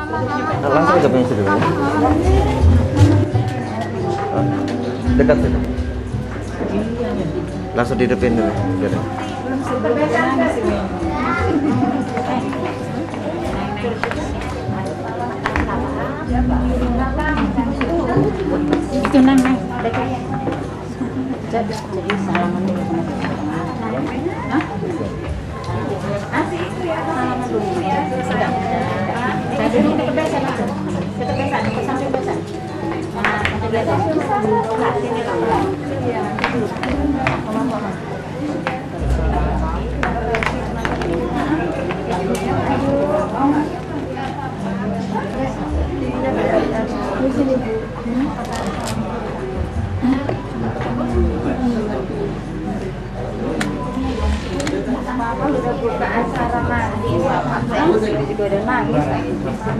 Langsung aja punya dulu. Dekat situ. Langsung di depan dulu. Biar. Itu nang jadi salaman dulu sama hah? Asik ya, salaman dulu ya. Sudah. Saya dulu ke besan aja. Ke besan, ke samping besan. Nah, ke besan. Enggak sini lah. Iya. Mama. Udah buka acara mandi, juga udah nangis lagi.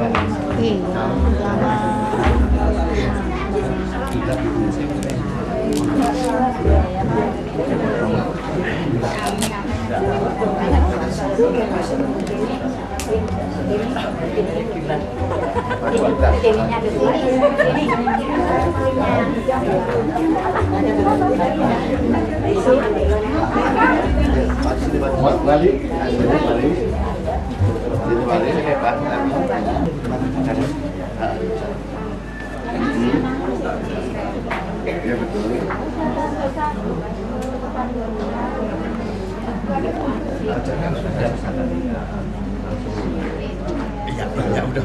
Balik. Ya betul. Ya udah.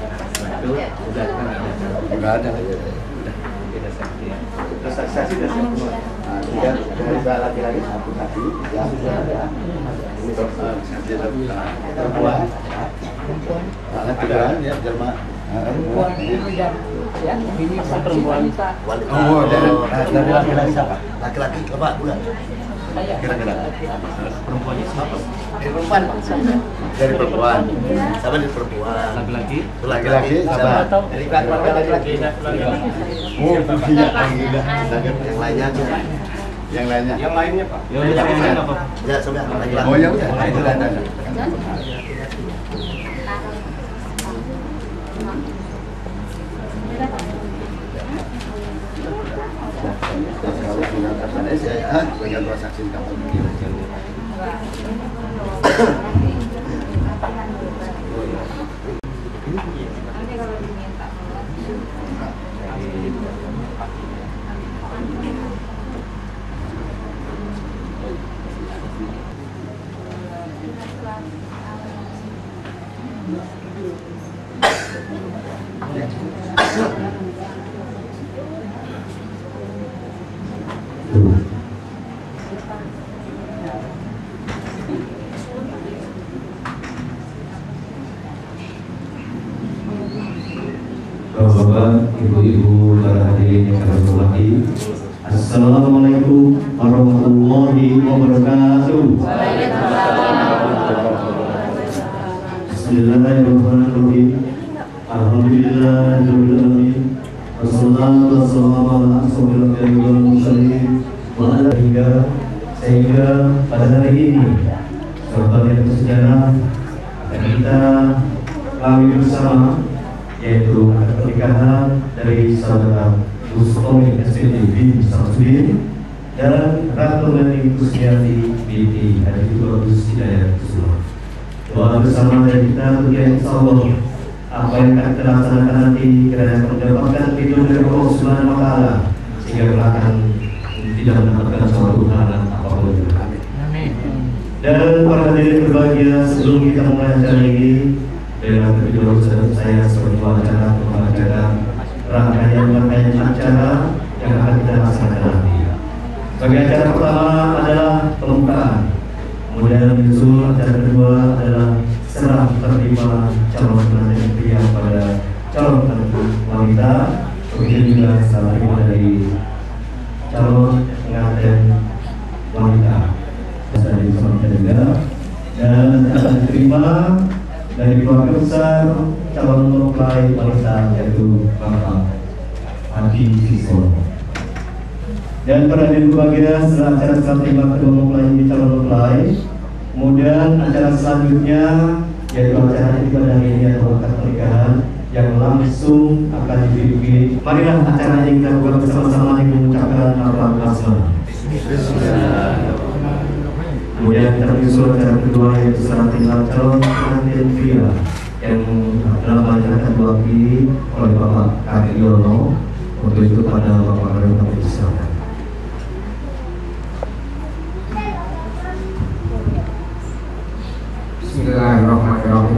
Enggak ada. Terus saksi sudah semua. Tiga laki-laki satu tadi, ya sudah ada. Ini perempuan. Laki-laki ya Jerman. Perempuan ya, ini perempuan. Oh, dari laki-laki siapa? Laki-laki apa? Bulan. Kira-kira perempuannya siapa? Dari perempuan. Dari perempuan. Siapa dari perempuan? Laki-laki. Laki-laki siapa? Dari keluarga laki-laki. Oh, iya. Yang lainnya aja. Yang lainnya. Yang lainnya Pak. Yang lainnya apa? Ya sudah laki-laki. Oh ya udah. Itu ada. Bagian transaksi kapal. Bapak, ibu-ibu, para hadirin yang kami hormati, Assalamualaikum warahmatullahi wabarakatuh. Bismillahirrahmanirrahim. Alhamdulillahirabbil alamin. Wassalatu wassalamu ala asyrofil anbiya'i wal mursalin wa ala sehingga pada hari ini serta yang bersejarah kita kami bersama yaitu pernikahan dari saudara Bustomi SPT bin Samsudin dan Ratu Nani Kusniati binti Haji Bagus Hidayat Kusuma. Doa bersama dari kita untuk insyaallah apa yang akan kita laksanakan nanti kiranya mendapatkan ridho dari Allah Subhanahu wa taala sehingga akan tidak mendapatkan suatu halangan apapun. Amin. Dan para hadirin berbahagia, sebelum kita mulai acara ini dengan kedua saya sebagai acara pembacaan rangkaian acara yang akan kita laksanakan nanti. Bagi acara pertama adalah pembukaan, kemudian menyusul acara kedua adalah serah terima calon pengantin pria pada calon pengantin wanita, begitu juga serah terima dari calon pengantin wanita dari suami juga, dan akan diterima dari keluarga besar calon mempelai wanita yaitu Bapak Haji Siswo. Dan pada hari berbahagia setelah acara serah terima kedua mempelai calon mempelai, kemudian acara selanjutnya yaitu acara ibadah ini atau akad pernikahan yang langsung akan dibimbing. Marilah acara ini kita buka bersama-sama dengan mengucapkan lafaz basmalah. Kemudian kita menyusul acara kedua yaitu serah tinggal calon pengantin pria yang dalam hal akan diwakili oleh Bapak Kak Yono. Untuk itu pada Bapak Kak Yono disilakan. Bismillahirrahmanirrahim.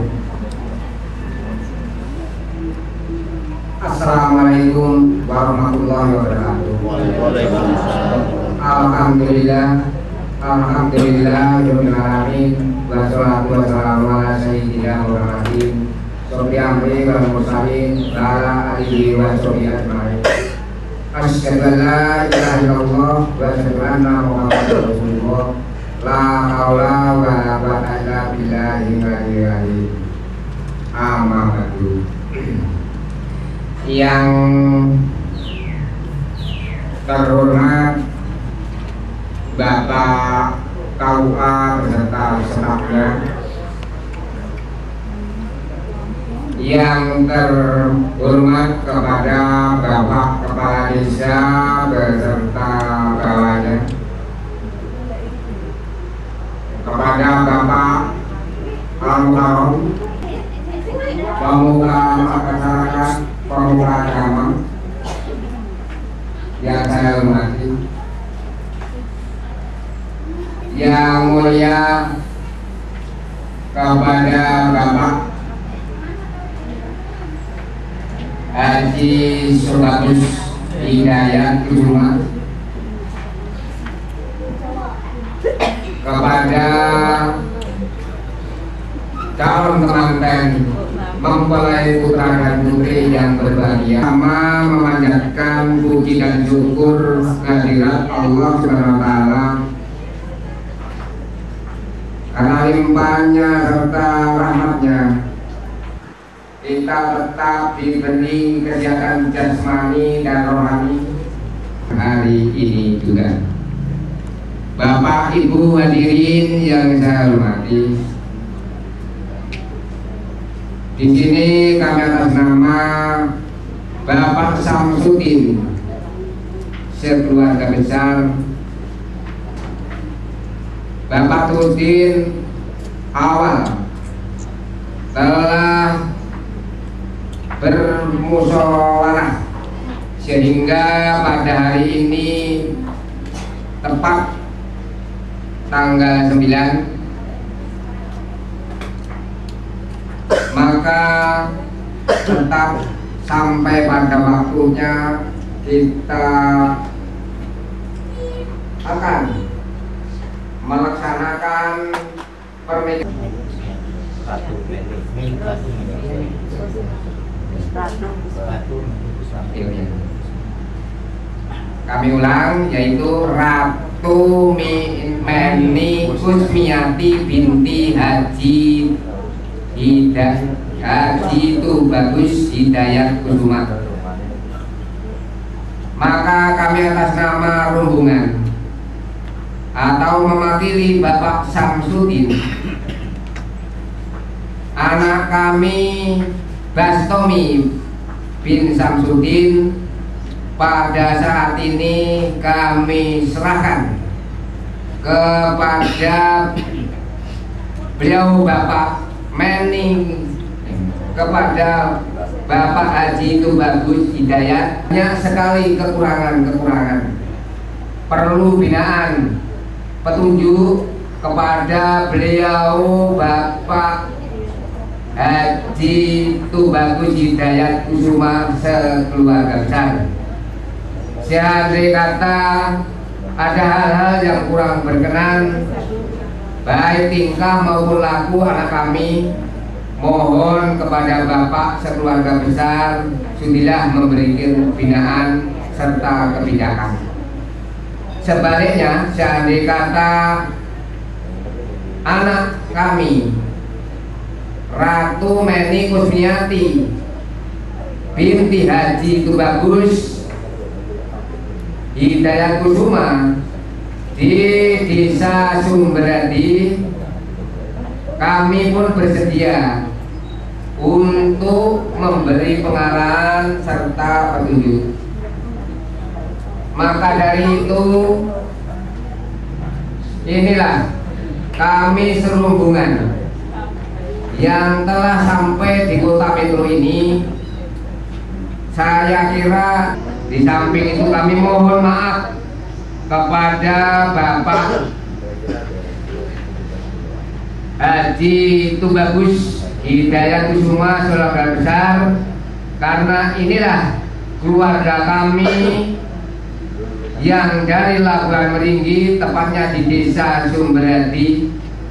Assalamualaikum warahmatullahi wabarakatuh. Waalaikumsalam. Alhamdulillahirabbil alamin. Wassalatu wassalamu ala sayyidina Muhammadin Sofi amri wal mursalin wa ala alihi wa sahbihi ajma'in. Asyhadu an la ilaha illallah wa asyhadu anna Muhammadar Rasulullah. La haula wa la quwwata illa billahil aliyyil azim. Amma ba'du. Yang terhormat Bapak KUA beserta stafnya, yang terhormat kepada Bapak Kepala Desa beserta bawahnya, kepada Bapak Al-Mukarram, pemuka masyarakat, pemuka agama yang saya hormati, yang mulia kepada Bapak Haji Sobagus Hidayat Kusuma, kepada calon pengantin mempelai putra dan putri yang berbahagia, sama memanjatkan puji dan syukur kehadirat Allah Subhanahu wa taala karena limpahnya serta rahmatnya kita tetap diberi kesehatan jasmani dan rohani hari ini juga. Bapak Ibu hadirin yang saya hormati, di sini kami atas nama Bapak Samsudin sekeluarga besar, Bapak Tudin awal telah bermusyawarah sehingga pada hari ini tepat tanggal 9, maka tetap sampai pada waktunya kita akan melaksanakan pernikahan. Kami ulang, yaitu Ratu Meni Kusmiati binti Haji Bagus Hidayat Kusuma. Maka kami atas nama rombongan atau mewakili Bapak Samsudin, anak kami Bastomi bin Samsudin, pada saat ini kami serahkan kepada beliau Bapak Meni, kepada Bapak Haji Bagus Hidayat. Banyak sekali kekurangan-kekurangan, perlu binaan, petunjuk kepada beliau Bapak Haji Bagus Hidayat Kusuma sekeluarga besar. Seandainya kata ada hal-hal yang kurang berkenan baik tingkah maupun laku anak kami, mohon kepada Bapak sekeluarga besar sudilah memberikan binaan serta kebijakan. Sebaliknya, seandainya kata anak kami Ratu Meni Kusmiati binti Haji Bagus Hidayat Kusuma di Desa Sumberadi, kami pun bersedia untuk memberi pengarahan serta petunjuk. Maka dari itu, inilah kami serombongan yang telah sampai di Kota Metro ini. Saya kira di samping itu kami mohon maaf kepada Bapak Haji Tubagus Hidayatkusuma Saudara Besar, karena inilah keluarga kami yang dari Labuan Meringgi, tepatnya di Desa Sumberhati,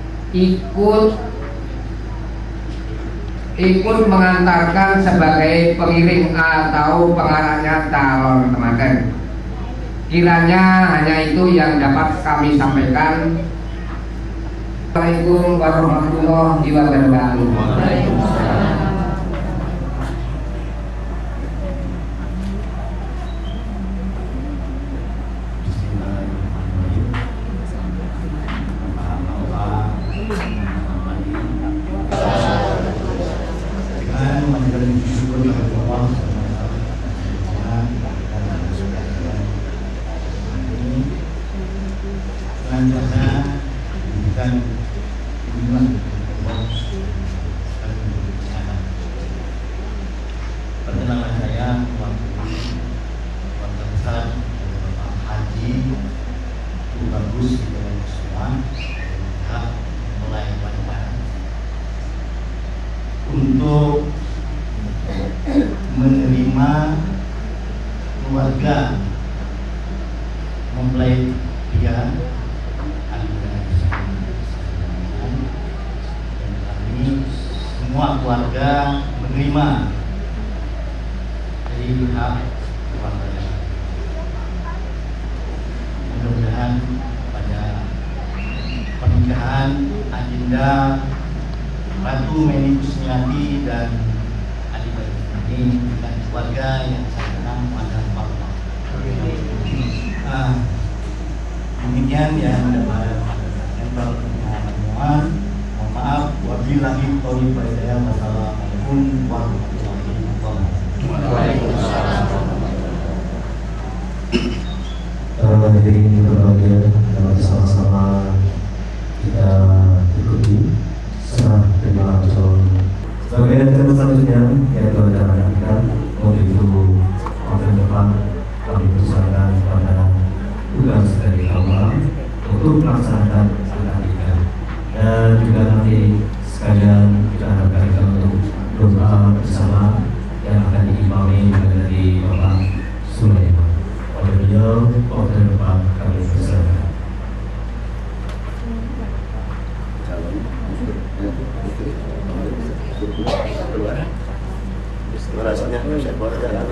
ikut mengantarkan sebagai pengiring atau pengarahnya calon temaden. Kiranya hanya itu yang dapat kami sampaikan. Assalamualaikum warahmatullahi wabarakatuh. Perkenalan saya Bapak Besar Bapak Haji Tubagus Hidayatkusuma mulai wawancara untuk menerima keluarga mempelai pria semua keluarga menerima dari pihak keluarga. Mudah-mudahan pada pernikahan agenda Ratu Meni Kusmiati dan adik-adik ini dengan keluarga yang saya kenal pada Allah. Demikian yang dapat mohon maaf, wabillahi taufiq wal hidayah. Wassalamualaikum warahmatullahi wabarakatuh. Waalaikumsalam. Hadirin yang berbahagia, dapat sama-sama kita ikuti serah terima langsung. Sebagai acara selanjutnya yang telah dilaksanakan untuk waktu depan kami persilakan kepada tugas dari Allah untuk melaksanakan akad nikah. Dan juga nanti sekalian kita harapkan untuk doa bersama yang akan diimami dari Bapak Sulaiman. Oleh beliau, waktu depan kami persilakan. Rasanya saya buat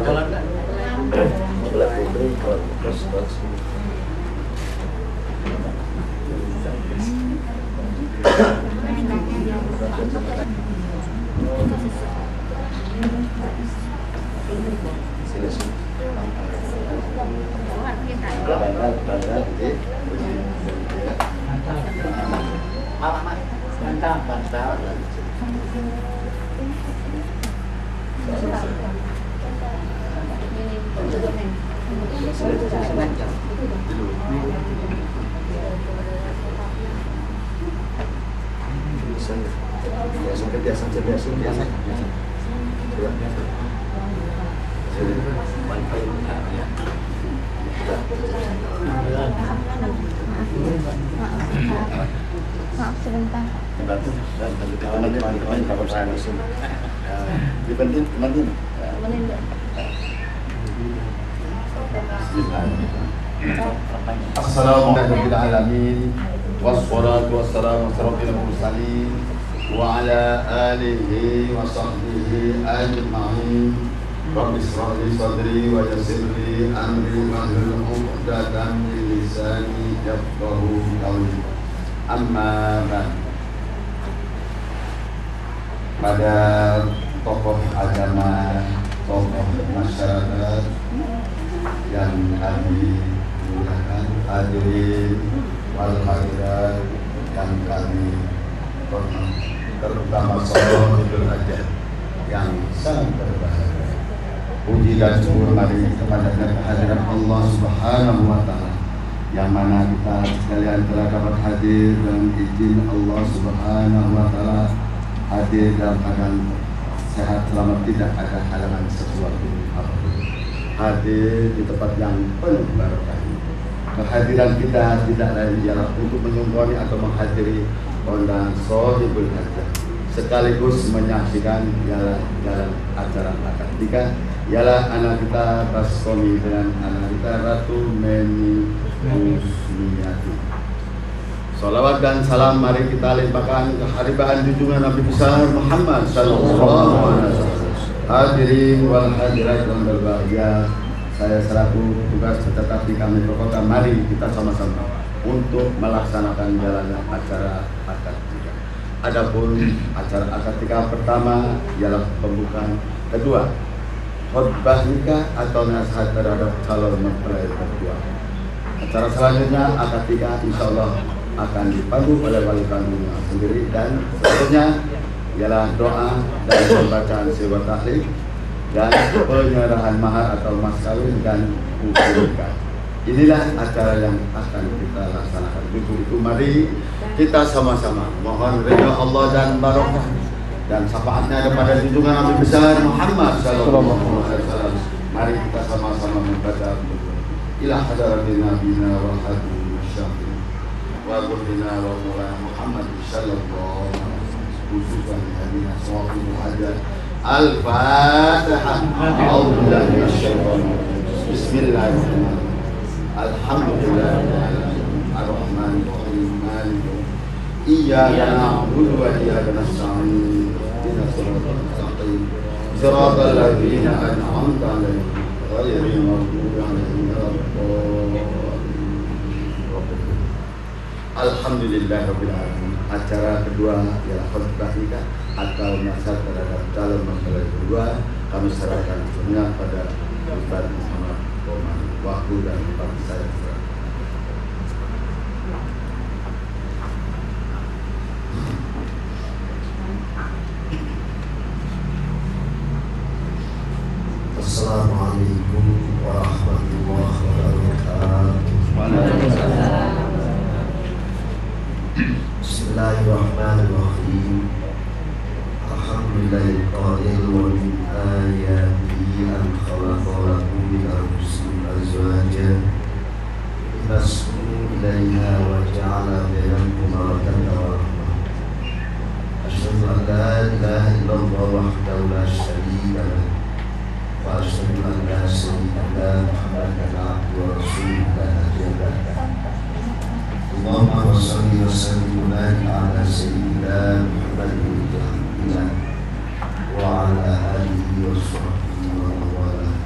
Maaf sebentar. Assalamualaikum wassalatu wassalamu ala mursalin wa ala alihi wa sahbihi ajma'in. Rabbi shrah li sadri wa yassir li amri wahlul 'uqdatam min lisani yafqahu qawli. Amma ba'd. Pada tokoh agama, tokoh masyarakat yang kami muliakan, hadirin wal hadirat yang kami hormati, terutama Idul Adha yang sangat berbahagia. Puji dan syukur mari kepada kehadiran Allah Subhanahu wa Ta'ala, yang mana kita sekalian telah dapat hadir dengan izin Allah Subhanahu wa Ta'ala, hadir dalam keadaan sehat selamat, tidak ada halangan sesuatu apapun, hadir di tempat yang penuh barokah. Kehadiran kita tidak lain ialah untuk menyumbang atau menghadiri undangan Sohibul Hajah, sekaligus menyaksikan jalan acara akad nikah ialah anak kita Baskomi dengan anak kita Ratu Meni Musmiyati. Salawat dan salam mari kita limpahkan kehadiran junjungan Nabi besar Muhammad sallallahu alaihi wasallam. Hadirin wal hadirat yang berbahagia, saya selaku tugas tetap di kami Kota, mari kita sama-sama untuk melaksanakan jalannya acara akad nikah. Adapun acara akad nikah pertama ialah pembukaan, kedua khutbah nikah atau nasihat terhadap calon mempelai berdua. Acara selanjutnya akad nikah insyaallah akan dipandu oleh wali kandungnya sendiri, dan selanjutnya ialah doa dan pembacaan sirah tahlil dan penyerahan mahar atau mas kawin dan hukum nikah. Inilah acara yang akan kita laksanakan. Itu mari kita sama-sama mohon ridha Allah dan barokah dan syafaatnya kepada junjungan Nabi besar Muhammad sallallahu alaihi wasallam. Mari kita sama-sama membaca ila hadratina bina wa hadru syafi'i wa qulina wa mulana Muhammad sallallahu alaihi wasallam, khususan hadina sawabul hajat. Al-Fatihah. A'udzubillahi minasyaitonir rajim. Bismillahirrahmanirrahim. Alhamdulillahirrahmanirrahim. Ar-Rahmanir Rahim. Maliki yaumiddin. Iyyaka na'budu wa iyyaka nasta'in. Ihdinas siratal mustaqim. Siratal ladzina an'amta 'alaihim ghairil maghdubi 'alaihim waladdallin. Alhamdulillahirabbil alamin. Acara kedua ialah khutbah nikah atau nasihat terhadap calon mempelai berdua. Kami serahkan semuanya pada Ustaz Muhammad Komar. Waktu dan tempat saya serahkan. Assalamualaikum warahmatullahi wabarakatuh. Bismillahirrahmanirrahim. Alhamdulillahil qadil wa min ayatihi an khalaqa lakum min anfusikum azwajan litaskunu ilaiha wa ja'ala bainakum mawadatan wa rahmah. Asyhadu an la ilaha illallah wahdahu la syarika lahu wa asyhadu anna sayyidana Muhammadan abduhu wa rasuluhu la nabiyya ba'dahu. Allahumma shalli wa sallim ala sayyidina Muhammadin wa ala alihi wa sahbihi wa man walah.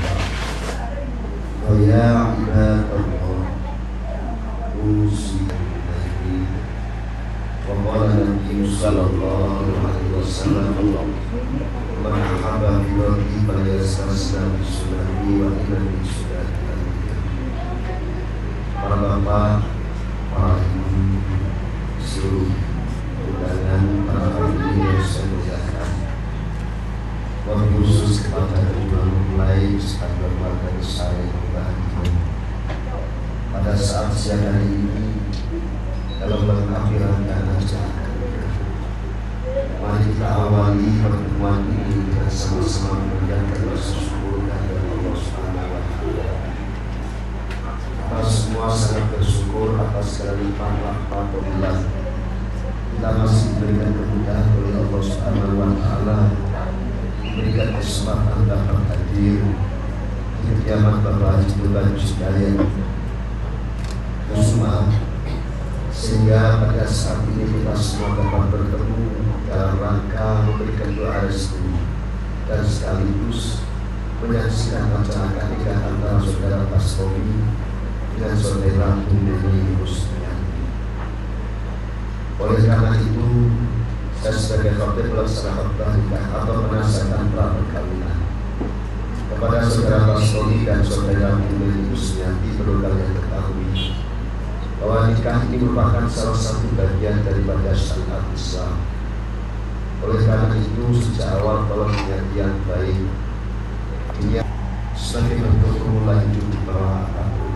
Wa ya ibadallah, usikum billahi wa qala Nabi sallallahu alaihi wasallam, man ahabba billahi falyastaslam bi sunnati wa inna min sunnati. Para bapak, para ibu, seluruh undangan, para hadirin yang saya muliakan, wabil khusus kepada kedua mempelai serta keluarga besar yang berbahagia. Pada saat siang hari ini, dalam melengkapi rangkaian acara, mari kita awali pertemuan ini dengan sama-sama mengucapkan rasa syukur kepada Allah Subhanahu wa Ta'ala. Kita semua sangat bersyukur atas segala limpahan rahmat Allah. Kita masih diberikan kemudahan oleh Allah Subhanahu wa Ta'ala, diberikan kesempatan dapat hadir di kediaman Bapak Haji Tuban Cudaya Kusuma, sehingga pada saat ini kita semua dapat bertemu dalam rangka memberikan doa restu dan sekaligus menyaksikan acara akad nikah antara saudara Baskomi dengan saudara Ratu Meni Musmiyati. Oleh karena itu, saya sebagai khatib pelaksana khutbah nikah atau penasihat pra perkawinan kepada saudara Baskomi dan saudara Ratu Meni Musmiyati perlu kalian ketahui bahwa nikah ini merupakan salah satu bagian daripada syariat Islam. Oleh karena itu sejak awal tolong niat yang baik ini sebagai bentuk pemula hidup di bawah aku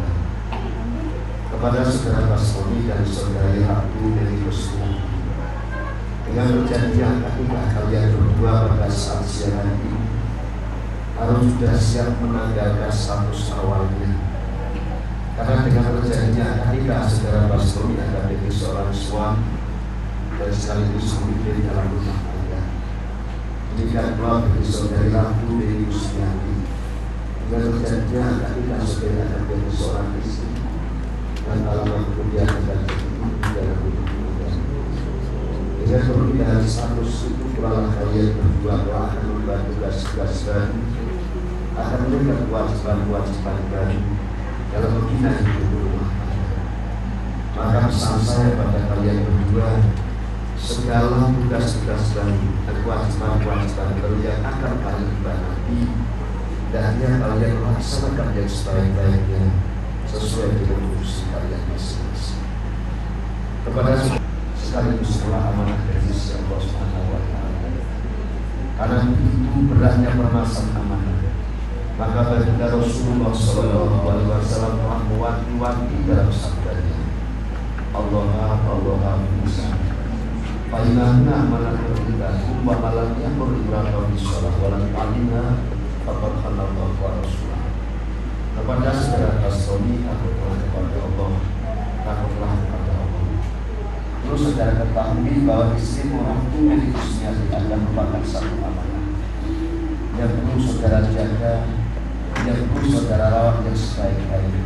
kepada saudara Basoni dan saudari Ratu dari Kusuma dengan perjanjian akikah kalian berdua pada saat siang hari harus sudah siap menanggalkan status awalnya, karena dengan perjanjian akikah saudara Basoni akan menjadi seorang suami dan sekaligus pemimpin dalam rumah tangga. Demikian pula bagi saudari Ratu dari Kusmiati dengan perjanjian akikah saudari akan menjadi seorang istri dan dalam kemudian akan terjadi dalam rumah tangga. Dengan perbedaan status itu pula kalian berdua akan membantu tugas-tugas baru, akan memberikan kewajiban-kewajiban baru dalam membina hidup rumah tangga. Maka pesan saya pada kalian berdua, segala tugas-tugas baru dan kewajiban-kewajiban baru yang akan kalian hadapi, hendaknya kalian melaksanakan yang sebaik-baiknya sesuai dengan fungsi kalian masing-masing. Kepada sekaligus telah amanah dari Allah Subhanahu wa Ta'ala. Karena begitu beratnya permasalahan amanah, maka baginda Rasulullah Sallallahu Alaihi Wasallam telah mewanti-wanti dalam sabdanya, Allah bisa. Fainahna amanah kita, wa malamnya beribadah di sholat walau alina fakad khalaqallahu wa rasulah. Kepada saudara Basoni, aku telah kepada Allah, takutlah kepada Allah. Terus saudara ketahui bahwa istri orang itu milik Kusmiati adalah merupakan satu amanah yang perlu saudara jaga, yang perlu saudara rawat yang sebaik-baiknya.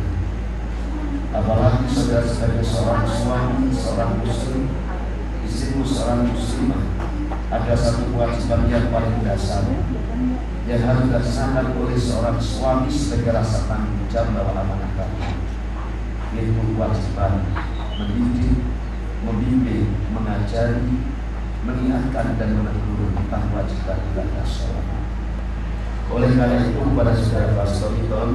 Apalagi saudara sebagai seorang suami, seorang muslim, istrimu seorang muslimah, ada satu kewajiban yang paling dasar yang harus dilaksanakan oleh seorang suami sebagai rasa tanggung jawab dalam amanah kami, yaitu kewajiban mendidik, membimbing, mengajari, mengingatkan dan menegur tentang kewajiban ibadah sholat. Oleh karena itu kepada saudara Basoni, tolong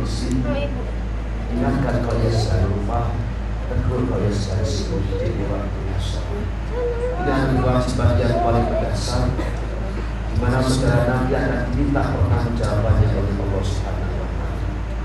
ingatkan kalian secara lupa, tegur kalian secara sibuk di waktu sholat. Ini adalah kewajiban yang paling mendasar, di mana saudara nanti akan diminta pertanggungjawabannya oleh Allah Subhanahu wa Ta'ala.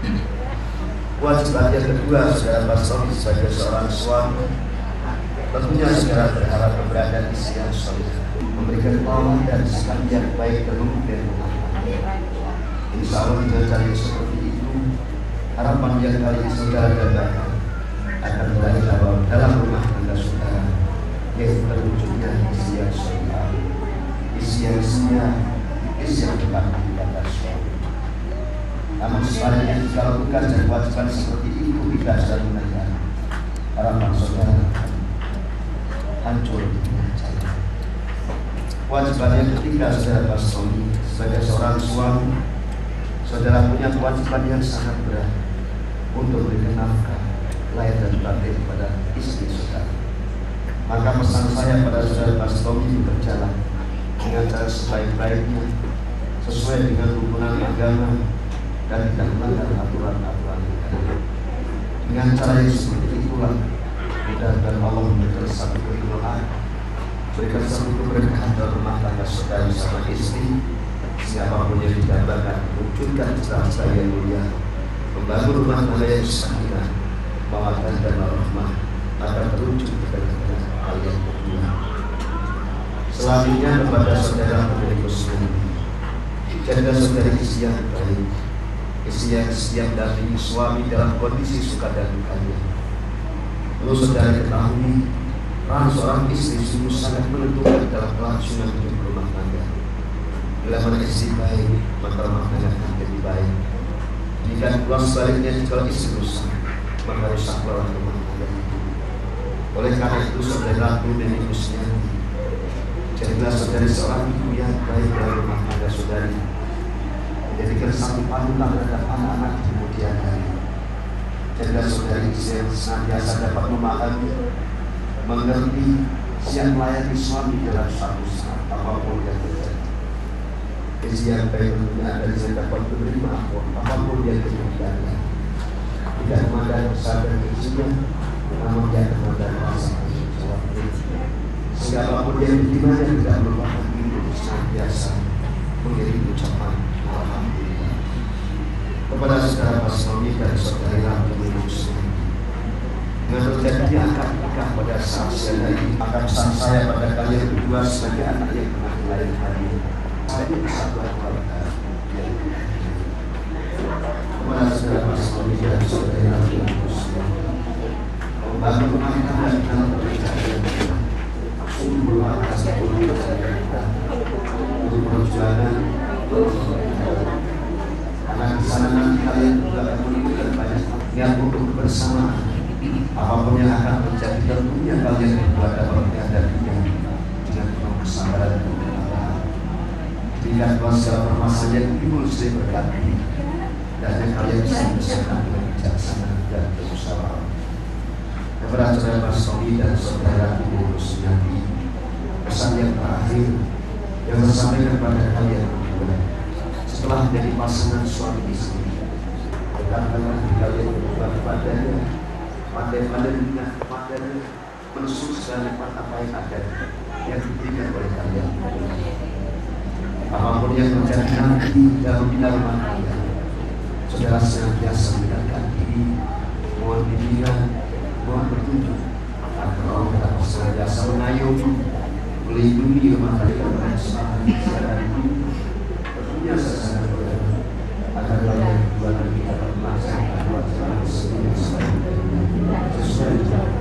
Kewajiban yang kedua saudara Basoni sebagai seorang suami, tentunya saudara berharap keberadaan istri yang soleh, memberikan taulah dan sikap yang baik dan memimpin rumah tangga. Insya Allah dengan cara yang seperti itu, harapan yang kali saudara dapatkan akan mulai dalam rumah tangga saudara, yaitu terwujudnya istri yang soleh, istri yang setia, istri yang berbakti kepada suami. Namun sebaliknya kalau tugas dan kewajiban seperti itu tidak sedang menanyakan, harapan saudara hancur di tengah jalan. Kewajiban yang ketiga saudara Basoni, sebagai seorang suami, saudara punya kewajiban yang sangat berat untuk memberikan nafkah, lahir dan batin kepada istri saudara. Maka pesan saya pada saudara Basoni berjalan dengan cara sebaik-baiknya, sesuai dengan rukunan agama dan tidak melanggar aturan-aturan negara. Dengan cara yang seperti itulah mudah-mudahan Allah memberikan satu keberkahan, berikan satu keberkahan dalam rumah tangga saudara bersama istri, siapapun yang didambakan wujudkan cita-cita yang mulia, membangun rumah tangga yang sakinah, mawaddah dan warahmah, akan terwujud kepada kalian berdua. Selanjutnya kepada saudara pemilik muslim, jaga saudari istri yang baik, istri yang siap dampingi suami dalam kondisi suka dan dukanya. Perlu saudara ketahui, peran seorang istri sungguh sangat menentukan dalam kelangsungan hidup rumah tangga. Bila mana istri baik, maka rumah tangga akan jadi baik. Jika pula sebaliknya, jika istri rusak, maka rusaklah rumah tangga itu. Oleh karena itu, saudara Ratu dan Ibu Kusmiati, jadilah saudari seorang ibu yang baik dalam rumah tangga saudari, menjadikan satu panutan terhadap anak-anak di kemudian hari. Jadilah saudari yang senantiasa dapat memahami, mengerti, siap melayani suami dalam suatu saat apapun yang terjadi. Istri yang baik tentunya adalah yang dapat menerima apapun yang terjadi, tidak memandang besar dan kecilnya, namun dia memandang rasa tanggung jawab. Siapapun yang dimana tidak melupakan untuk senantiasa mengirim ucapan alhamdulillah kepada saudara Mas Romi dan saudara Muslim. Dengan terjadi akad nikah pada saat siang ini, akan pesan saya pada kalian berdua sebagai anak yang pernah lahir hari ini. Saya persatuan keluarga. Kepada saudara Mas Romi dan saudara Muslim, membangun rumah tangga dalam pernikahan. Sungguh atas untuk perjuangan karena di sana nanti kalian juga akan menunjukkan banyak yang untuk bersama apapun yang akan menjadi tentunya kalian berdua dapat menghadapinya dengan penuh kesabaran dan ketenangan. Berikan Tuhan segala permasalahan yang timbul sering berganti dan yang kalian bisa menyelesaikan dengan bijaksana dan bermusyawarah. Kepada saudara Mas Romi dan saudara Ibu Sunyati, pesan yang terakhir yang saya sampaikan kepada kalian berdua, setelah menjadi pasangan suami istri, dekatkanlah kalian berdua kepadanya, pandai-pandai mengingat kepadanya, menusuk segala nikmat apa yang ada yang diberikan oleh kalian. Apapun yang terjadi nanti dalam bina rumah kalian, saudara senantiasa mendekatkan diri, mohon bimbingan, mohon bertunjuk agar Allah dapat senantiasa mengayomi, melindungi rumah kalian dari semua dan tentunya sesama saudara agar kalian berdua nanti dapat melaksanakan wajib sesuai sesuai dengan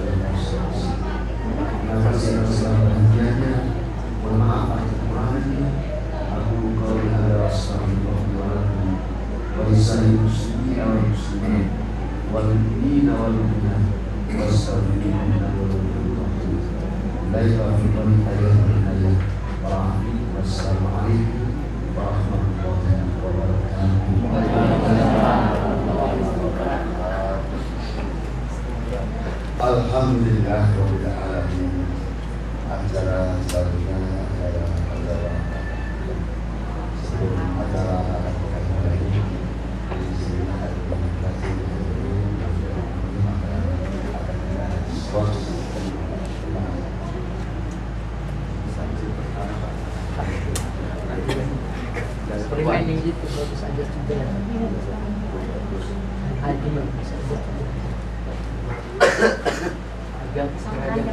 terima kasih atas segala bahagianya. Mohon maaf atas kekurangannya. Aku kau yang ada astagfirullah wa lisani muslimin wal muslimin wal mu'minin wal mu'minat wassalamualaikum warahmatullahi wabarakatuh. Alhamdulillah rabbil alamin. Acara selanjutnya adalah acara sebelum acara ini di sini ada komunikasi Remaining itu bagus aja sudah. Haji bagus aja. Agak sengaja.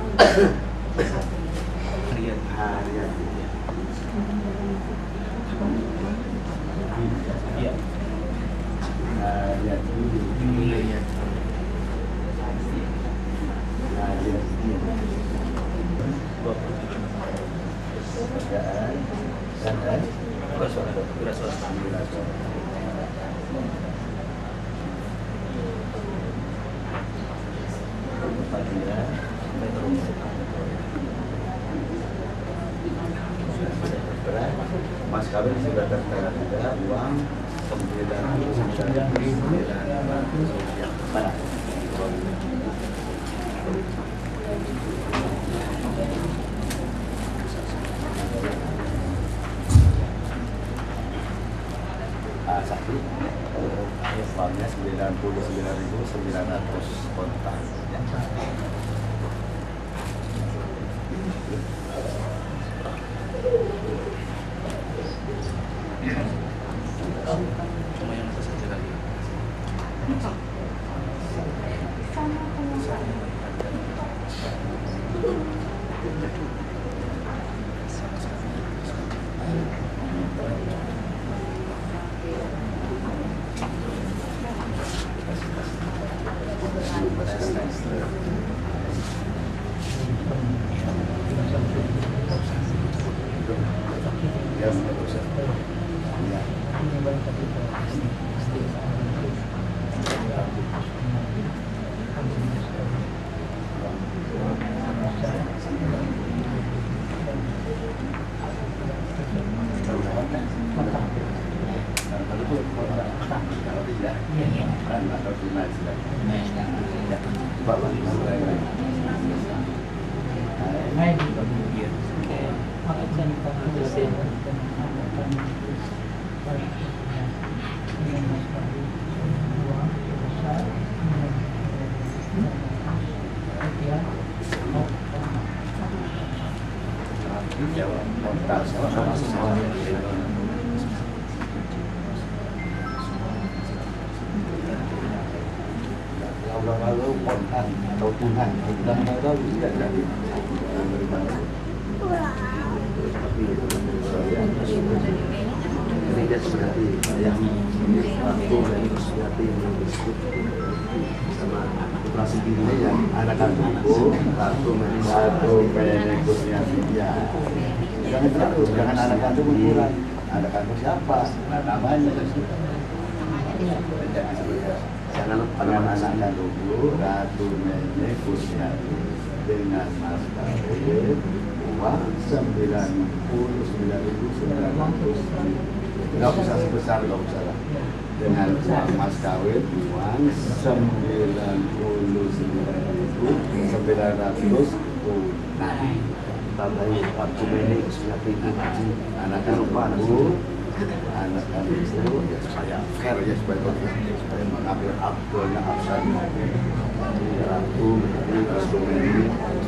Harian. Iya. Harian dimulainya. Harian. Dan Mas kawin sudah tertera juga uang 9.900 mana? Satu, uangnya 99.900 kontak. Cuma yang atas saja kali. Tuhan dan tahu tidak jadi. Ini dia seperti yang waktu dari seperti disebut sama operasi gini yang ada kartu ya. Jangan terus, jangan ada kartu kurang. Ada kartu siapa? Namanya. Jangan anak-anak dulu Ratu Nenek Kusmiati dengan mas kawin uang 99.900. Nggak usah sebesar, nggak usah lah. Dengan mas kawin uang 99.900 tunai. Tambahin Ratu Nenek Kusmiati Haji anak lupa anak itu ya supaya fair ya supaya mengambil abdulnya absen Ratu ini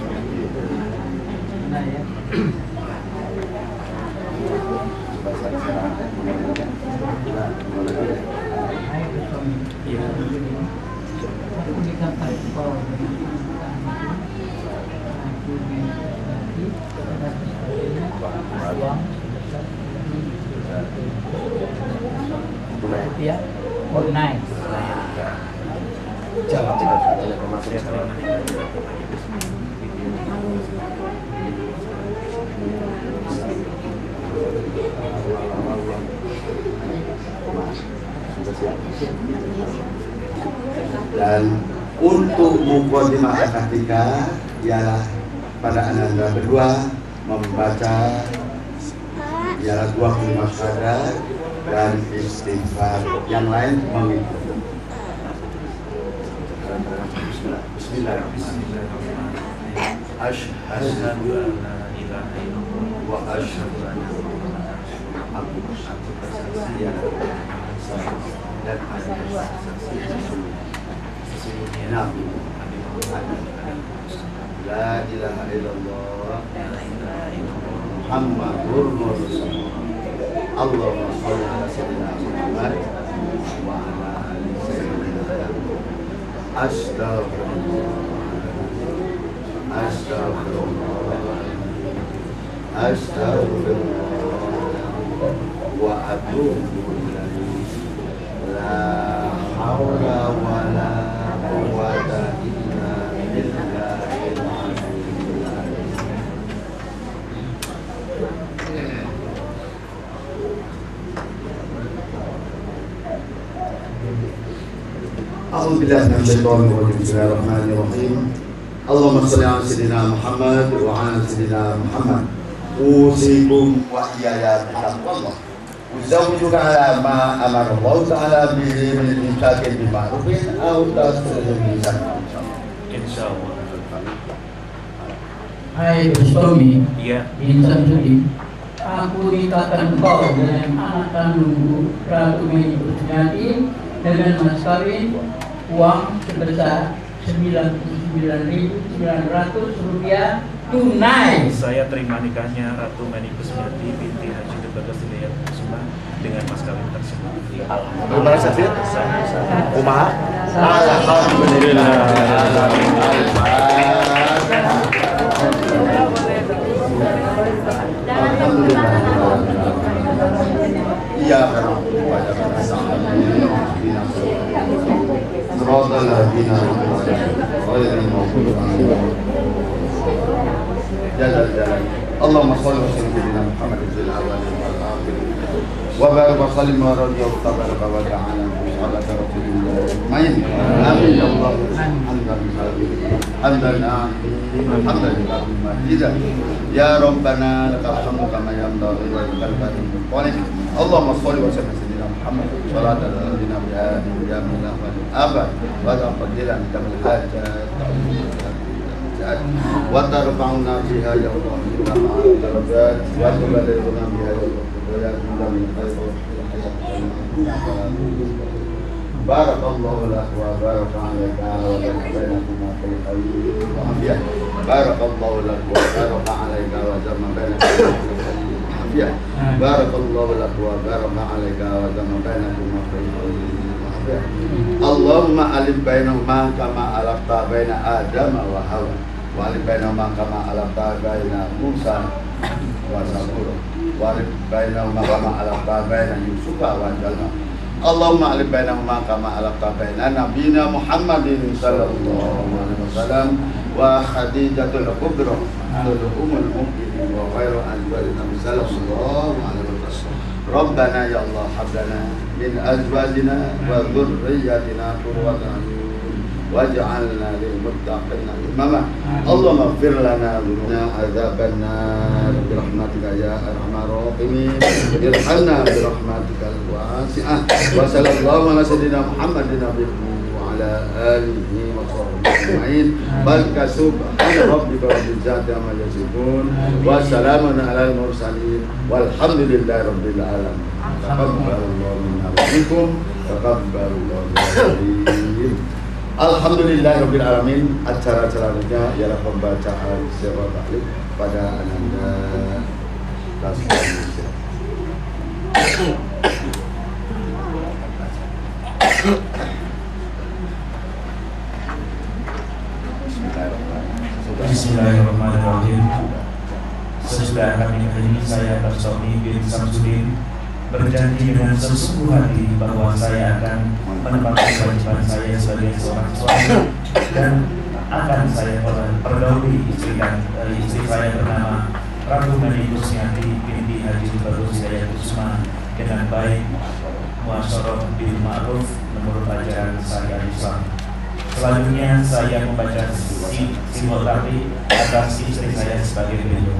Ya, oh nice. jangan dan untuk mukadimah akikah ialah pada anda berdua membaca ialah 25 syahadat dan istighfar, yang lain mengikuti. Bismillahirrahmanirrahim. Asyhadu an la ilaha illallah wa asyhadu anna Muhammadan rasulullah. Dan sesungguhnya Nabi la ilaha illallah Muhammadur Rasulullah. Allahumma sholli ala sayyidina Muhammad wa ala ali sayyidina Muhammad. Astaghfirullah. Astaghfirullah wa atubu ilaih. La haula wa la quwwata illa billahil aliyyil azim. A'udzubillahi minasyaitonir rajim. Bismillahirrahmanirrahim. Allahumma shalli ala sayyidina Muhammad wa ala sayyidina Muhammad. Usikum wa iyaya bitaqwallah. Uzawwijuka ala ma amara Allah ta'ala bihi min imsaki bil ma'rufin aw tasrihim bi ihsan. Insyaallah. Hai Bustami, Iya. Insan Sudi, aku nikahkan kau dengan anak kandungku Ratu Nenek Kusmiati dengan mas kawin uang sebesar 99.900 rupiah tunai. Saya terima nikahnya Ratu Nenek Kusmiati binti Haji Bagas Hidayat Kusuma dengan mas kawin tersebut. Alhamdulillah sakit. Kumaha? Iya kan. Allahumma shalli wa sallim ala Muhammad fil awwalin wal akhirin wa barik wa sallim wa radiyallahu tabaraka wa ta'ala ala rasulillah main amin ya Allah hamdan ya rabbana lakal hamdu kama yanbaghi wa lijalali wajhik. Allahumma shalli wa sallim ala Muhammad sallallahu alaihi wa sallam ya minah wal abad wa taqdiran kamil hajat wa tarfa'una fiha ya Allah ila ma'al darajat wa tuballighuna biha ya Allah wa ya min khairin barakallahu lak wa baraka 'alaika wa bainakuma fil khairin wa afiyah. Barakallahu lak wa baraka 'alaika wa jama'a bainakuma fil khairin wa afiyah. Barakallahu lak wa baraka 'alaika wa jama'a bainakuma fil khairin wa afiyah. Allahumma alif bainahuma kama alafta baina Adam wa Hawa wa alif bainahuma kama alafta baina Musa wa Zabur wa alif bainahuma kama alafta baina Yusuf wa Jalma. Allahumma alif bainahuma kama alafta baina nabiyina Muhammadin sallallahu alaihi wasallam wa Khadijatul Kubra ummul mu'minin wa khairu azwajin Nabi sallallahu alaihi wasallam. Rabbana ya Allah hablana min azwajina wa dhurriyyatina qurrata a'yun waj'alna lil muttaqina imama. Allahumma ighfir lana dhunubana adzaban nar bi rahmatika ya arhamar rahimin. Irhamna bi rahmatikal wasi'ah. Wa sallallahu ala sayyidina Muhammadin nabiyyi wa ala alihi wa sahbihi ajma'in. Baraka subhana rabbika rabbil izzati amma yasifun wa salamun alal mursalin walhamdulillahi rabbil alamin. Taqabbalallahu minna wa minkum taqabbalallahu minna. Alhamdulillahi rabbil alamin. Acara selanjutnya ialah pembacaan surah Tahlil pada Ananda kelas 3. Bismillahirrahmanirrahim. Sesudah akad nikah ini saya Barsomi bin Samsudin berjanji dengan sesungguh hati bahwa saya akan menepati kewajiban saya sebagai seorang suami dan akan saya pergauli istri saya bernama Ratu Meni Kusmiati binti Haji Bagus Hidayat Kusma dengan baik, muasyarah bil ma'ruf menurut ajaran syariat Islam. Selanjutnya saya membaca simulasi atas istri saya sebagai berikut.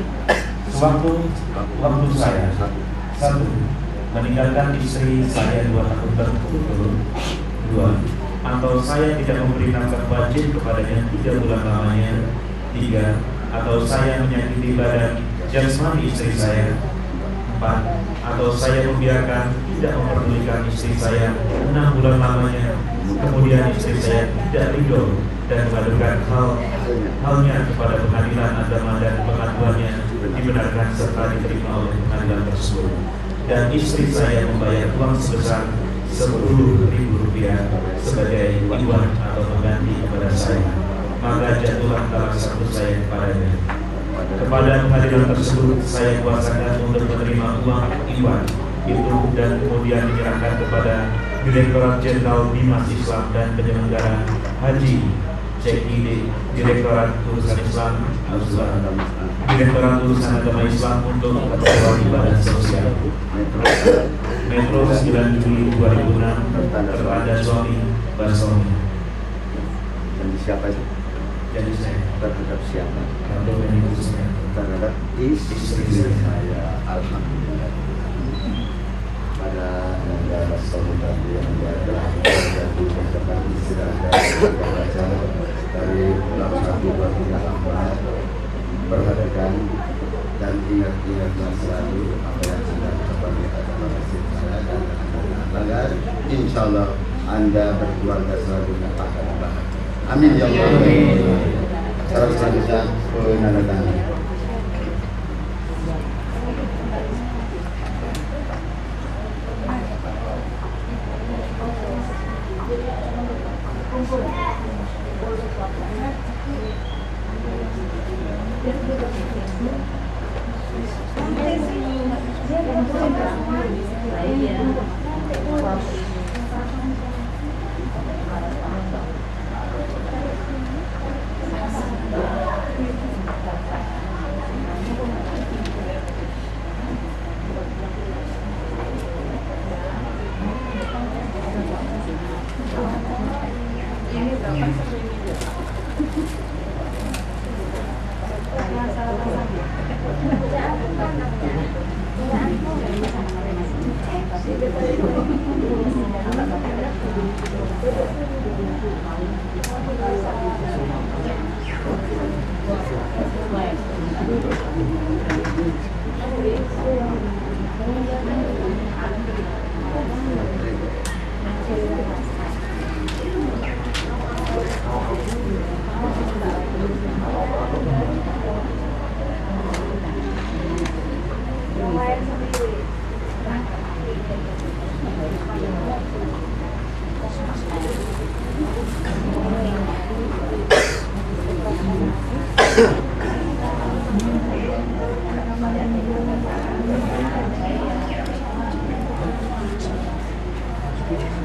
Waktu saya 1. Meninggalkan istri saya 2 tahun berturut-turut. 2. Atau saya tidak memberi nafkah wajib kepadanya 3 bulan lamanya. 3. Atau saya menyakiti badan jasmani istri saya. 4. Atau saya membiarkan tidak memperdulikan istri saya 6 bulan lamanya. Kemudian istri saya tidak ridho dan mengadukan halnya kepada pengadilan agama dan pengaduannya dibenarkan serta diterima oleh pengadilan tersebut. Dan istri saya membayar uang sebesar Rp10.000 sebagai iwan atau pengganti kepada saya. Maka jatuhlah talak satu saya kepadanya. Kepada pengadilan tersebut saya kuasakan untuk menerima uang iwan itu dan kemudian dinyerahkan kepada Direktorat Jenderal Bimas Islam dan Penyelenggara Haji CID, Direktorat Urusan Islam, Direktorat Urusan Agama Islam untuk keperluan ibadah sosial. Metro 9 Juli 2006 kepada suami Barsomi. Dan siapa itu? Jadi saya terhadap siapa? terhadap istri saya. Alhamdulillah. Pada negara saudara yang telah menjadi pejabat istirahat dari ulang 1-2-3 perhatikan dan ingat-ingatlah selalu apa yang sudah terjadi pada masjid saya dan agar insya Allah Anda berkeluarga selalu akan bahagia. Amin ya Allah. Cara selanjutnya penandatangan.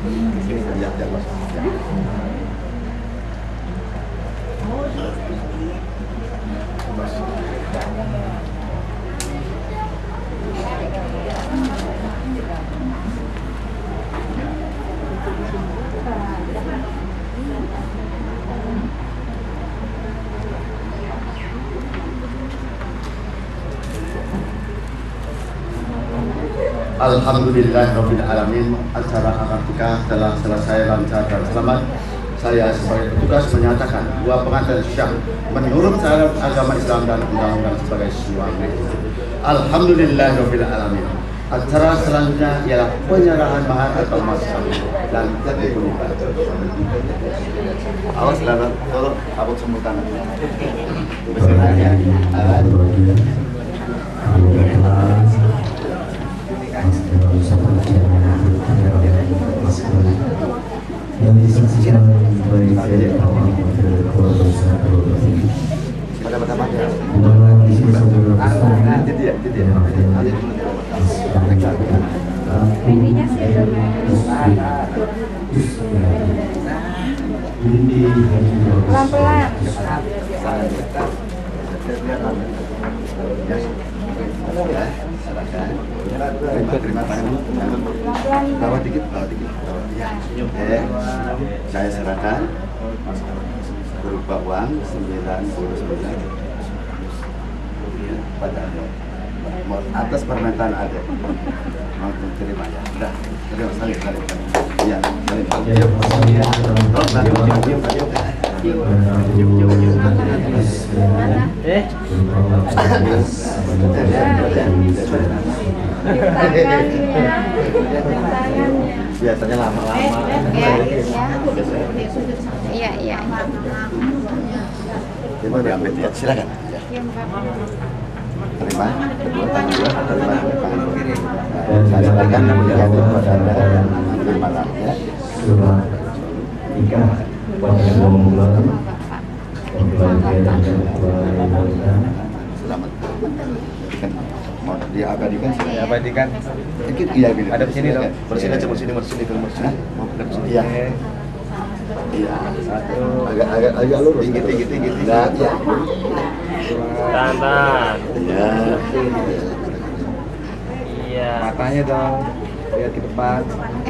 Ya, ya, Mas. Ya. Alhamdulillahirabbil alamin. Acara akad nikah telah selesai lancar dan selamat. Saya sebagai petugas menyatakan bahwa pengantin syah menurut syariat agama Islam dan undang-undang sebagai suami. Alhamdulillahirabbil alamin. Acara selanjutnya ialah penyerahan mahar atau mas kawin dan ketik nikah. Awas dalam tolong abot semut tangan. yang disaksikan baik dari awal pada keluarga besar undangan di sini saudara besar pelan-pelan. Terima kasih. Bawa dikit, bawa dikit. Ya. Oke. Saya serahkan berupa uang 99 pada Anda. Atas permintaan Anda. Mau terima ya. Sudah. Terima kasih. Ya, biasanya lama-lama. Iya. Terima diambil ya. Silakan. Terima. Kedua tangan dua. Terima tangan kiri. Saya berikan kepada Anda malamnya. surat nikah pada bulan berbahagia dan berbahagia. Selamat. Mau diabadikan? Diabadikan. Sedikit iya gini. Ada di sini dong. Bersini aja, bersini film bersini. Mau film bersini. Iya. Iya. Satu. Agak lurus. Tinggi. Nah, iya. Tahan. Iya. Iya. Matanya dong. Lihat ke depan.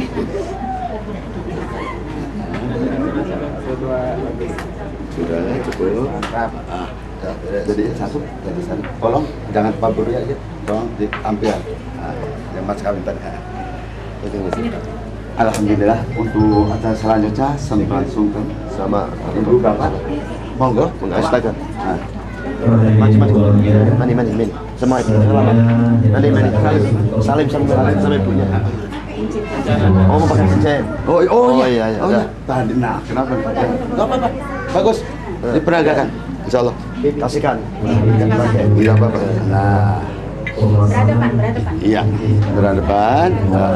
Satu, dua, lagi. Sudah cukup. Mantap. Jadi satu. Tolong jangan pabur ya. Tolong diambil. Yang mas kawin tadi. Alhamdulillah untuk acara selanjutnya sembah-sungkem sama ibu bapak. Monggo, silakan. Mani. Semua itu. Mani. Salim punya. Oh, mau pakai cincin. Oh iya. Tahan. Nah, kenapa? Enggak apa-apa. Bagus. Diperagakan. Insyaallah. Kasihkan. Tidak apa-apa. Nah. Berhadapan. Iya, berhadapan.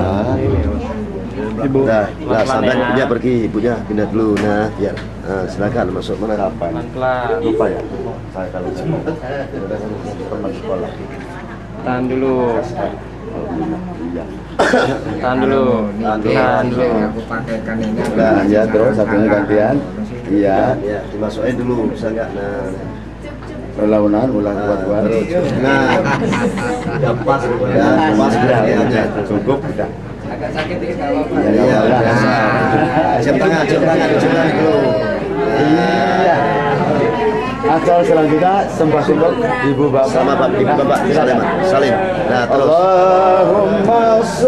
Ibu. Nah, sampai ibunya pergi, ibunya pindah dulu. Nah, biar silakan masuk mana kapan? Lupa ya. Saya kalau teman sekolah. Tahan dulu. Iya. Tahan dulu. Aku pakaikan ini. Nah, ya terus satunya gantian. Iya, dimasukin dulu bisa enggak? Nah. Perlawanan ulang kuat. Nah, udah pas ya, cukup udah. Agak sakit dikit kalau apa. Iya. Cium tangan dulu. Iya. Asal selanjutnya sembah sungguh ibu bapak sama ibu bapak salim. Nah, terus Allahumma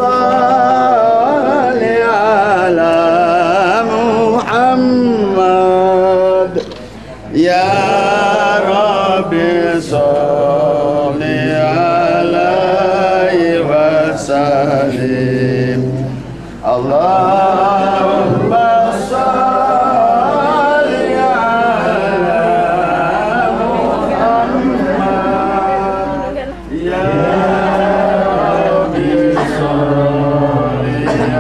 shalli ala Muhammad ya Rabbi shalli alaihi wasallim. Allahumma shalli ala Muhammad ya Rabbi shalli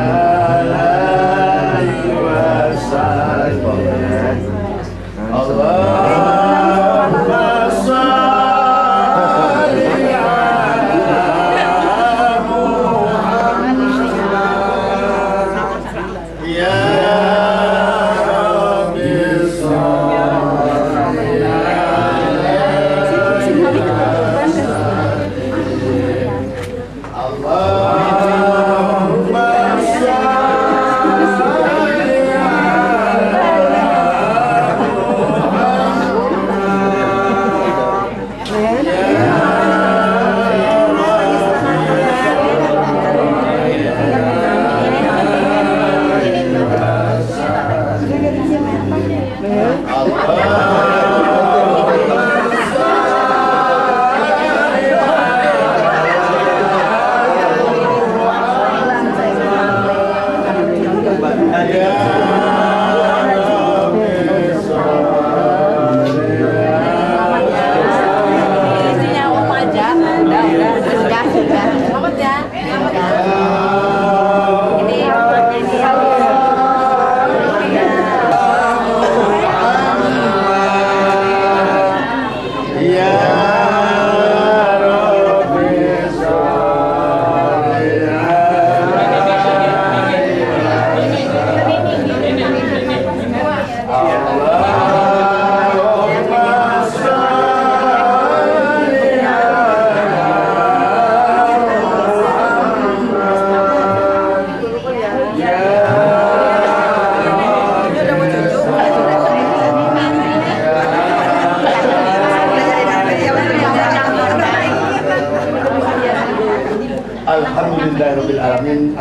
alaihi wasallim. Allahumma shalli ala Muhammad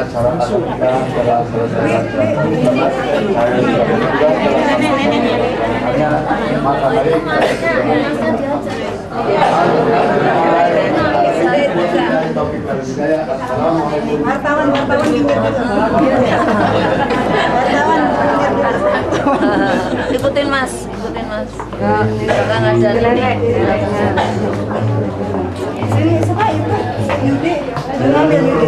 acara kita telah selesai. Saya hanya maka baik. Wartawan juga. Ikutin mas. Kakak ngajarin. Sini siapa itu? Yudi. Ngambil Yudi.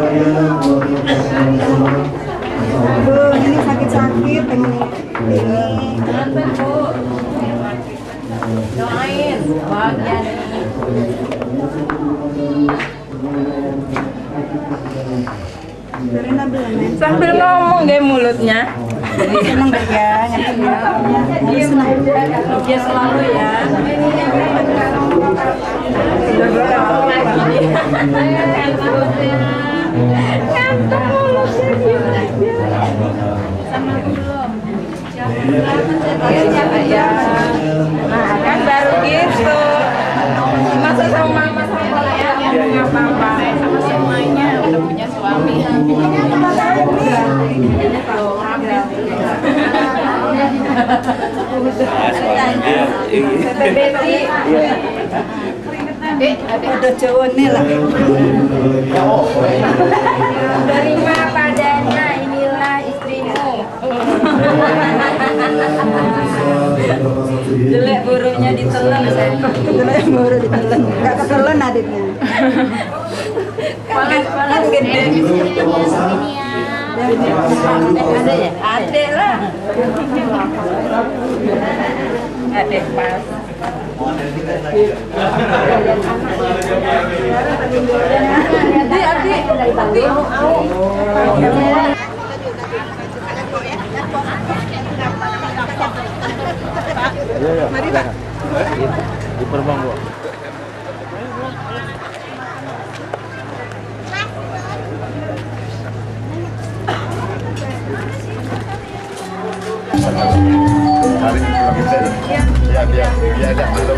Aduh, ini sakit-sakit pengen ini. Kenapa Bu? Doain bahagia nih. Sambil ngomong deh mulutnya. Senang deh ya, Ya selalu ya. Nah kan baru gitu. Masa sama mama sama ya nggak apa-apa. Sama semuanya udah punya suami. udah Jawa nih lah. Terima padanya, inilah istrimu. Jelek burungnya ditelan saya. Jelek buru ditelan, nggak ketelan adiknya. Panas gede. Ada ya? Ada lah. Ada pas. Mari Pak. Di Perbang, Bu. Hari ini ya biar ada malu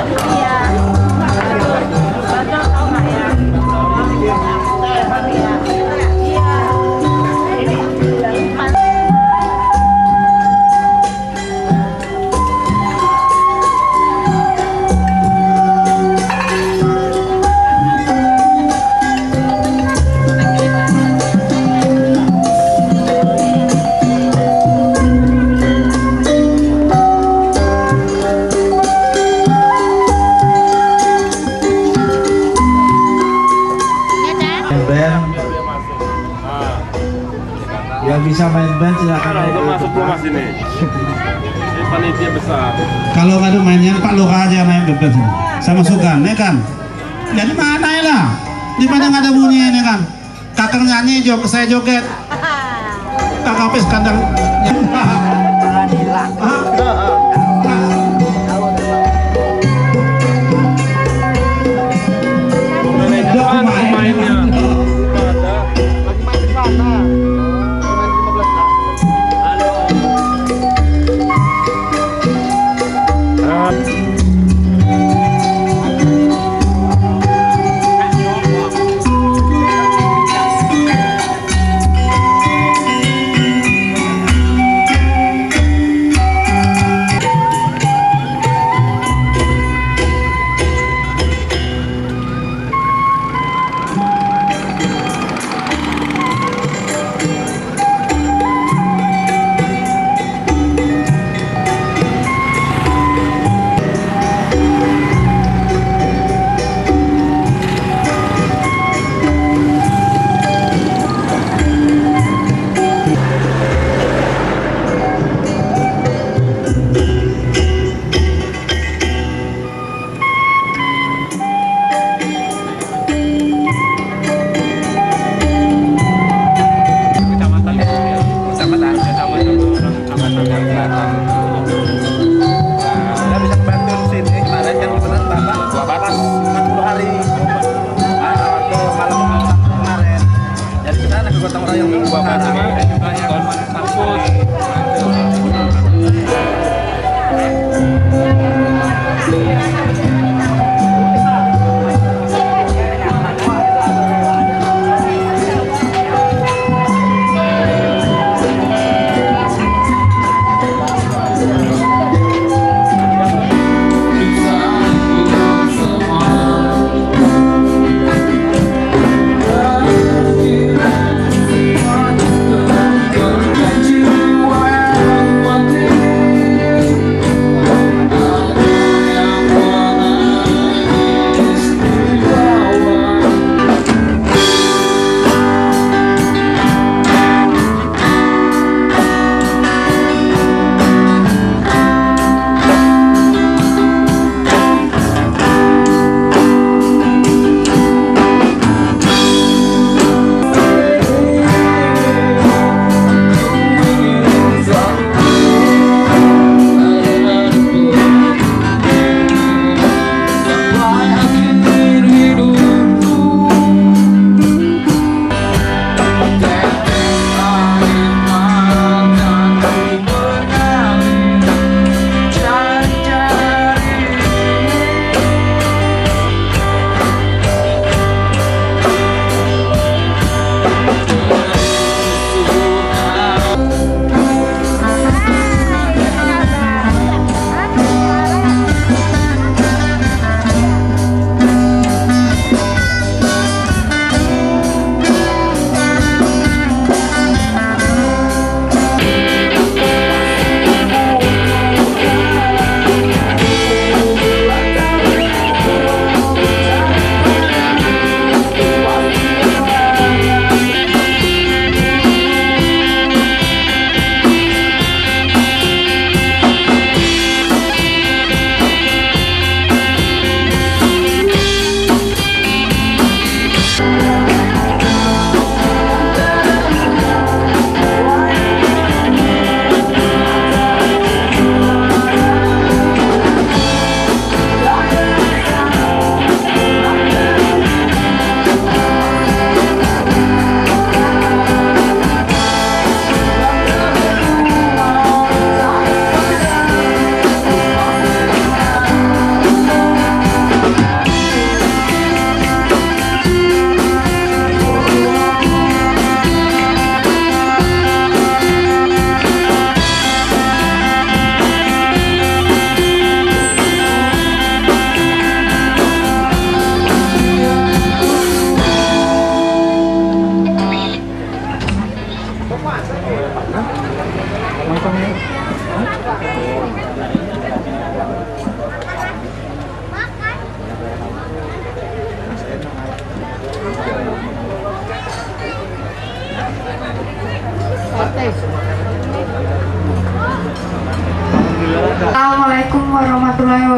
Iya. Bacok tau nggak ya? Iya. Yang bisa main band silakan. Udah masuk belum Mas ini? Ini panitia besar. Kalau nggak ada mainnya Pak Luka aja main band sini. Sama Sugan, ya kan? Jadi mana ya lah? Di mana nggak ada bunyi ini kan? Kakak nyanyi, saya joget. Kakak pes kandang. Mainnya.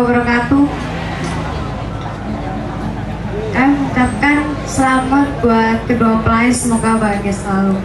wabarakatuh. Kami mengucapkan selamat buat kedua pelai, semoga bahagia selalu.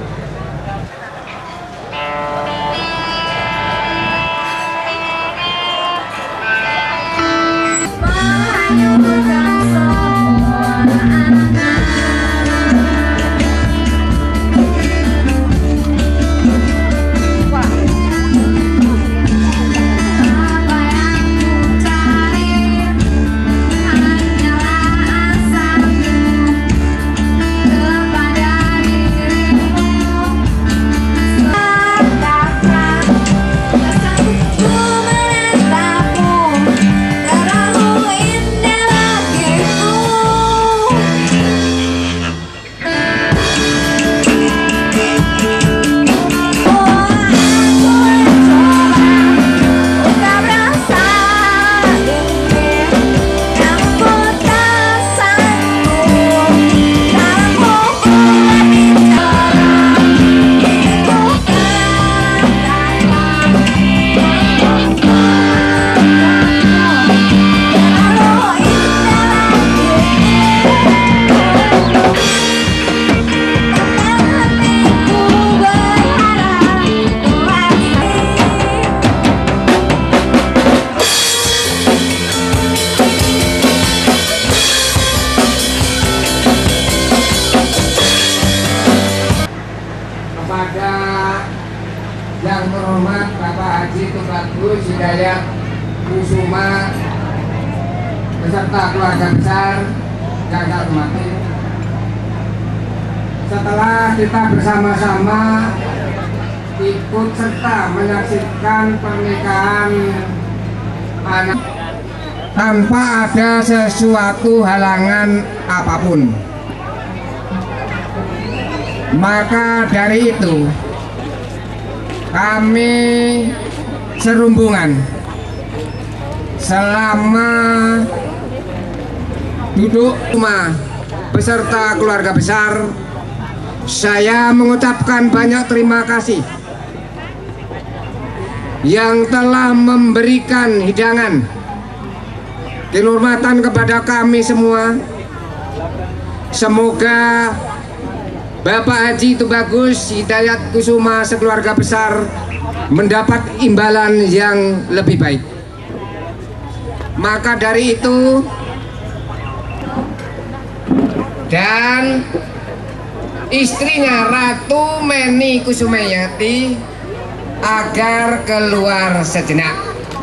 Yang terhormat Bapak Haji Tubagus Hidayat Kusuma beserta keluarga besar yang saya hormati. Setelah kita bersama-sama ikut serta menyaksikan pernikahan anak tanpa ada sesuatu halangan apapun, maka dari itu kami serumbungan selama duduk rumah beserta keluarga besar, saya mengucapkan banyak terima kasih yang telah memberikan hidangan kehormatan kepada kami semua. Semoga Bapak Haji Tubagus Hidayat Kusuma sekeluarga besar mendapat imbalan yang lebih baik. Maka dari itu, dan istrinya Ratu Meni Kusumeyati agar keluar sejenak.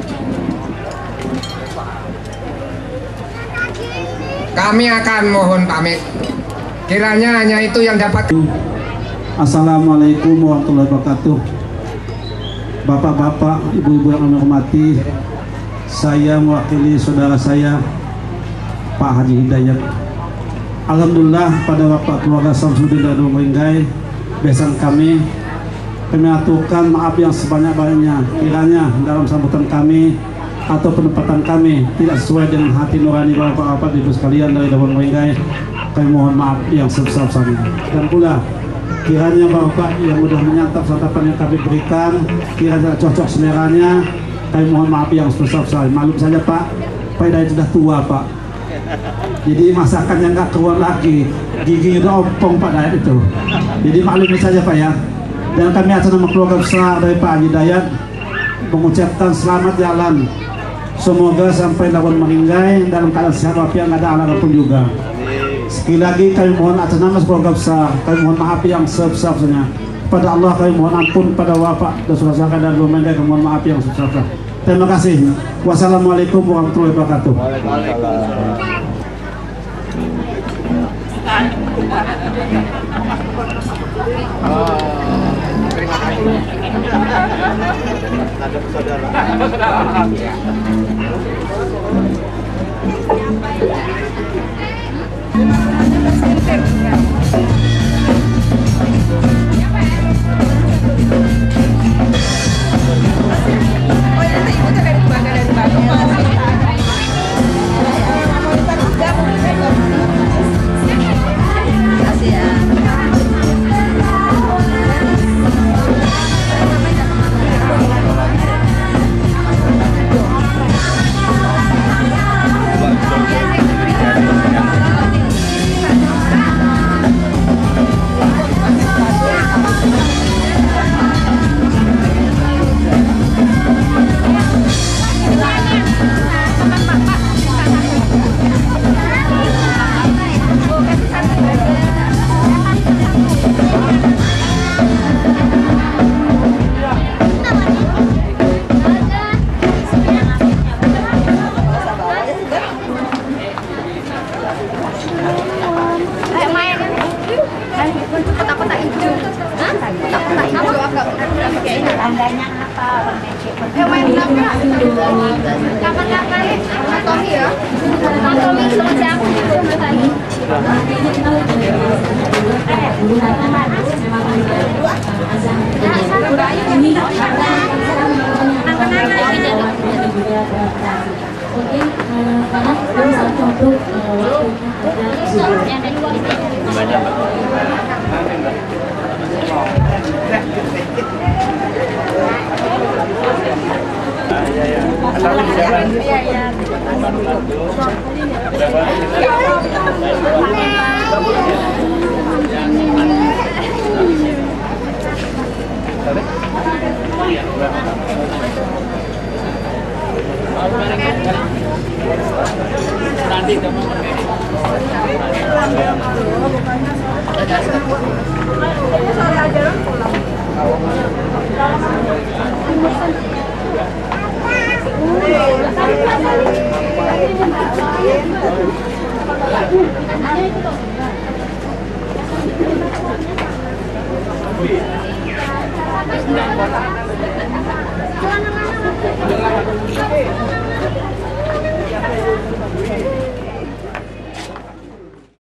Kami akan mohon pamit. Kiranya hanya itu yang dapat. Assalamualaikum warahmatullahi wabarakatuh. Bapak-bapak, ibu-ibu yang kami hormati, saya mewakili saudara saya Pak Haji Hidayat. Alhamdulillah pada Bapak keluarga Samsudin dan Menggai besan kami aturkan maaf yang sebanyak-banyaknya. Kiranya dalam sambutan kami atau penempatan kami tidak sesuai dengan hati nurani Bapak-bapak ibu sekalian dari Dapur Menggai, kami mohon maaf yang sebesar-besarnya. Dan pula kiranya Bapak yang sudah menyantap santapan yang kami berikan, kiranya cocok seleranya, kami mohon maaf yang sebesar-besarnya. Maklum saja Pak Hidayat sudah tua Pak, jadi masakannya nggak keluar lagi, gigi udah ompong Pak Hidayat itu. Jadi maklumi saja Pak ya. Dan kami atas nama keluarga besar dari Pak Haji Hidayat mengucapkan selamat jalan. Semoga sampai lawan Menggai dalam keadaan sehat walafiat, nggak ada halangan pun juga. Sekali lagi kami mohon atas nama keluarga besar, kami mohon maaf yang sebesar-besarnya. Pada Allah kami mohon ampun pada Bapak dan saudara dan Menggai, kami mohon maaf yang sebesar-besarnya. Terima kasih. Wassalamualaikum warahmatullahi wabarakatuh. Terima kasih. Ada saudara. Tommy ya. Tommy sama siapa? Jangan